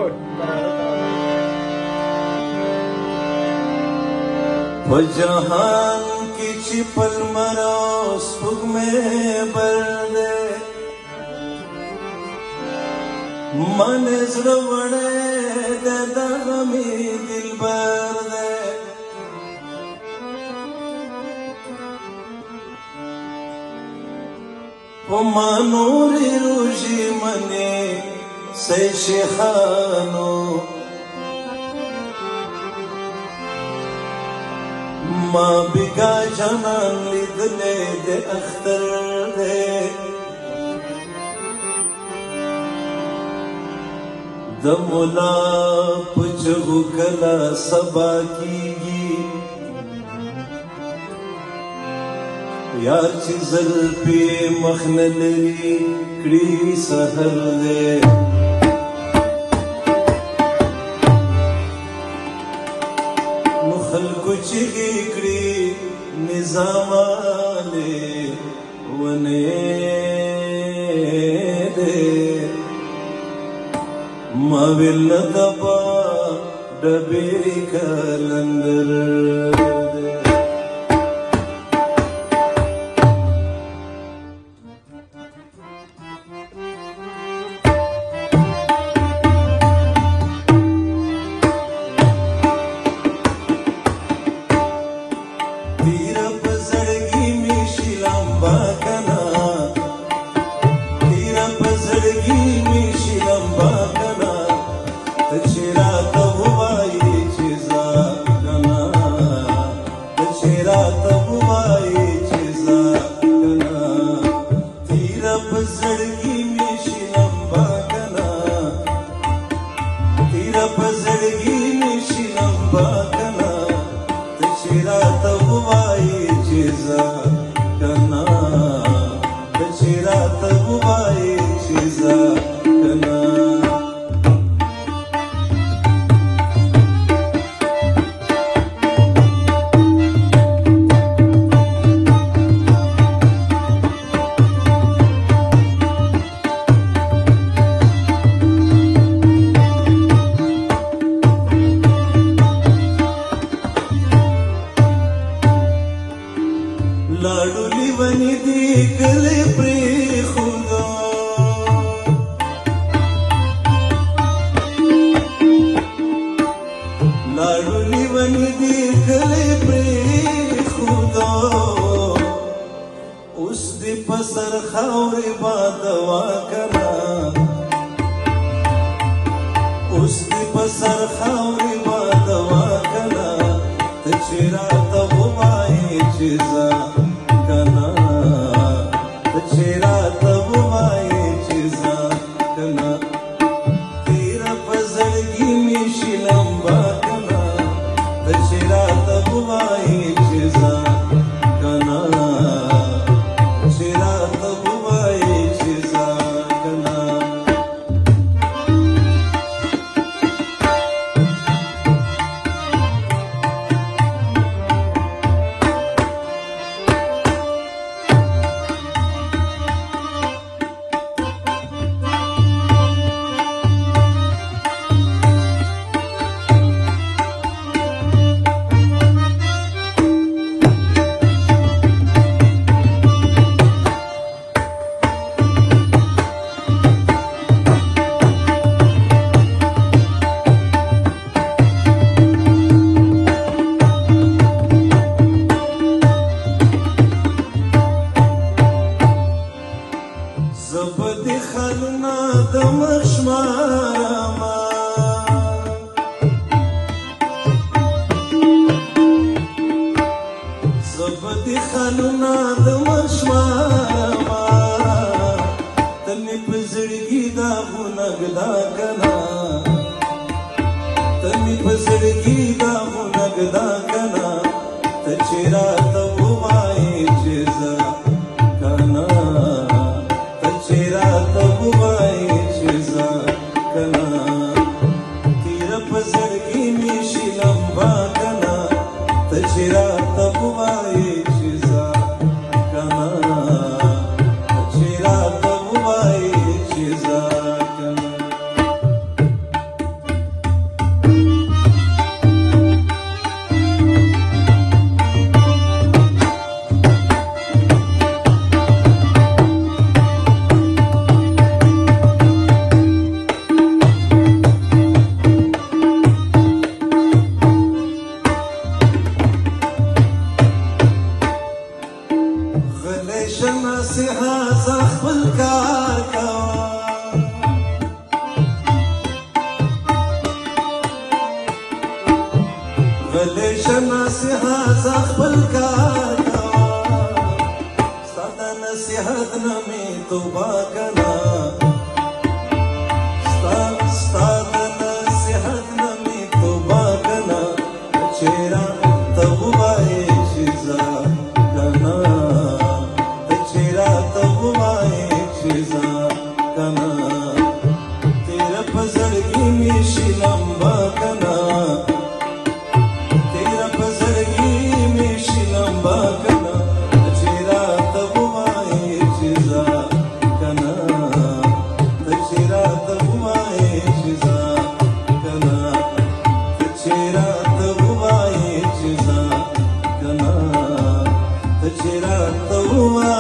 په جهان کې چې پل مرا سپوږمۍ بل دی من زړه وړی دی دغه مې دلبر دی په ما نورې روژې منې سی شیخانو ما بگا جانان لیدلے دے اختر دے د مولا پچغو کلا سبا کیگی یار چی زلپی مخنلری کڑی سہر دے خلکو چیغې کړي نظامانې ونې دې ما ویل نه دبا ډبرې کلندر غلش نصیحت خپل کار کوا ستا نصیحت نمی توبه کنا ستا نصیحت نمی توبه کنا چیرا تب وای چیزا کنا چیرا تب وای چیزا کنا تیرا پزړګي می شي لمبا کنا Oh